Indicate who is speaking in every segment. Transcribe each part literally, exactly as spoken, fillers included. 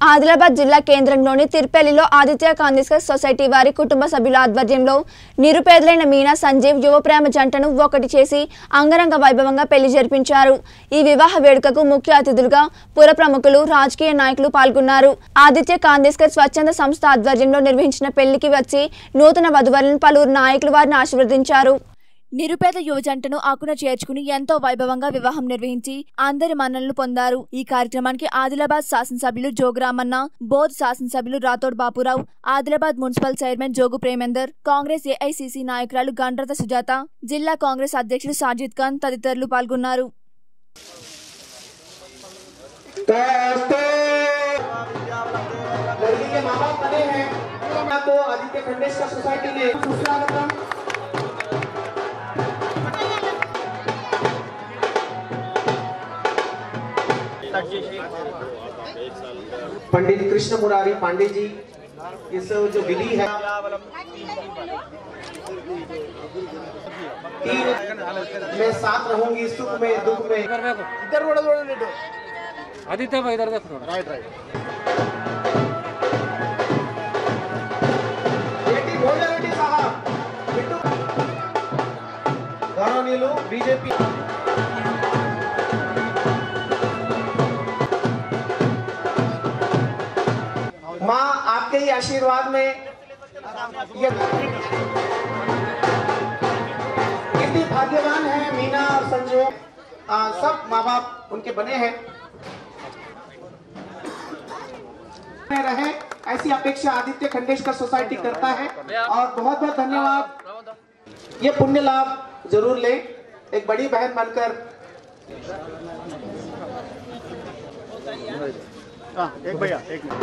Speaker 1: ఆదిలాబాద్ జిల్లా కేంద్రంలోని తిరుపల్లిలో ఆదిత్య కాందిస్కర్ సొసైటీ వారి కుటుంబ సభ్యుల ఆధ్వర్యంలో నిరుపేదలైన మీనా సంజీవ్ యువ ప్రేమ జంటను ఒకటి చేసి అంగరంగ వైభవంగా పెళ్లి జరిపించారు। ఈ వివాహ వేడుకకు ముఖ్య అతిథులుగా పుర ప్రముఖులు రాజకీయ నాయకులు పాల్గొన్నారు। ఆదిత్య కాందిస్కర్ స్వచ్ఛంద సంస్థ ఆధ్వర్యంలో నిర్వహించిన పెళ్లికి వచ్చి నూతన వధువరులను పలువురు నాయకులు వారిని ఆశీర్వదించారు। నిరుపేద యువ జంటను ఆకున చేర్చుకుని ఎంతో వైభవంగా వివాహం నిర్వహించి అందరి మన్ననలు పొందారు। ఈ కార్యక్రమానికి ఆదిలాబాద్ శాసనసభ్యులు జోగురామన్న, బోధ్ శాసనసభ్యులు Rathod Bapurao, Adilabad municipal chairman Jogu Premender, Congress AICC నాయకురాలు గండ్రత సుజాత, జిల్లా కాంగ్రెస్ అధ్యక్షులు సాజిద్ ఖాన్ తదితరులు పాల్గొన్నారు।
Speaker 2: पंडित कृष्ण मुरारी पांडे जी, इस जो विधि है मैं साथ रहूंगी सुख में दुख में। इधर
Speaker 3: आदित्य भाई इधर देखो।
Speaker 2: राइट राइट रेड्डी बोल रेड्डी साहब बिट्टू गौरवनीयुलु बीजेपी माँ आपके ही आशीर्वाद में ये कितनी भाग्यवान है मीना और संजू, सब माँ बाप उनके बने हैं, रहे ऐसी अपेक्षा आदित्य खंडेशकर सोसाइटी करता है। और बहुत बहुत धन्यवाद। ये पुण्य लाभ जरूर ले, एक बड़ी बहन बनकर। हाँ एक भैया एक मिनट।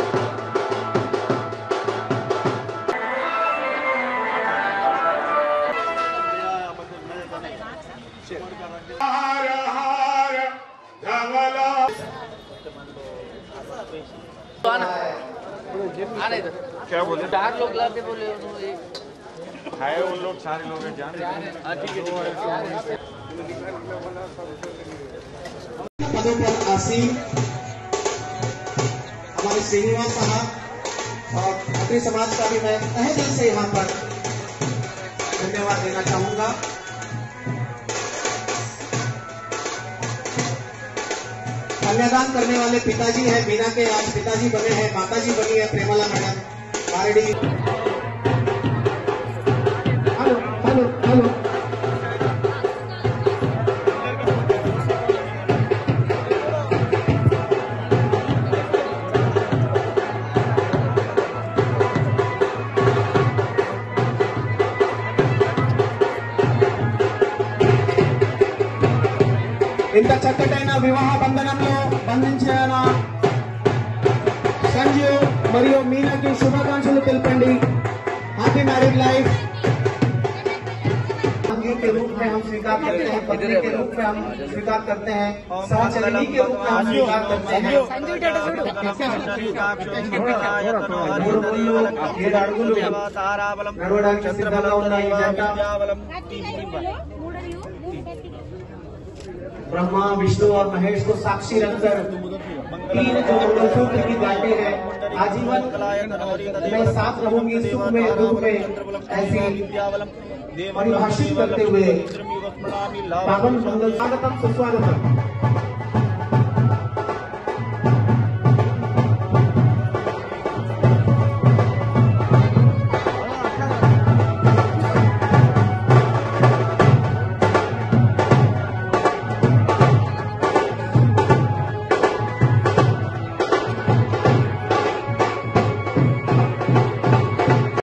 Speaker 3: क्या बोले?
Speaker 4: चार लोग लाते बोले
Speaker 3: है उन लोग सारे लोग जान
Speaker 2: पदों पर आसीन हमारे श्रीनिवास साहब और खत्री समाज का भी मैं तहे दिल से यहाँ पर धन्यवाद देना चाहूंगा। कन्यादान करने वाले पिताजी हैं, मीना के आज पिताजी बने हैं, माताजी बनी है Premala madam Baredi. Hello hello hello ఇంత చక్కటైన వివాహ బంధనంలో బంధించిన సంజీవ్ మరియు మీనాకి శుభాకాంక్షలు తెలపండి। Happy married life. संगीत के रूप में हम स्वीकार करते हैं, पत्नी के रूप में हम स्वीकार करते हैं, सहचरी के रूप में हम स्वीकार करते हैं। ब्रह्मा विष्णु और महेश को साक्षी रखकर तीन जो मंगलसूत्र की गांठें हैं, आजीवन मैं साथ रहूंगी सुख में दुख में, ऐसी परिभाषित करते हुए पावन मंगल स्वागतम सुस्वागतम।